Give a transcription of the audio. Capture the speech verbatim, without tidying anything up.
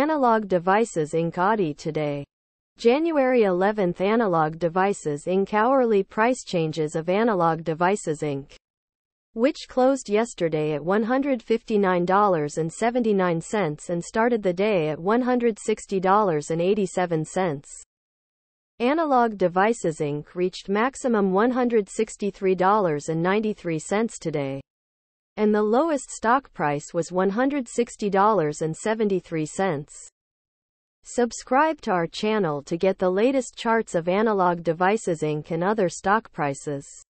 Analog Devices Incorporated today. January eleventh. Analog Devices Incorporated hourly price changes of Analog Devices Incorporated, which closed yesterday at one hundred fifty-nine dollars and seventy-nine cents and started the day at one hundred sixty dollars and eighty-seven cents. Analog Devices Incorporated reached maximum one hundred sixty-three dollars and ninety-three cents today, and the lowest stock price was one hundred sixty dollars and seventy-three cents. Subscribe to our channel to get the latest charts of Analog Devices Incorporated and other stock prices.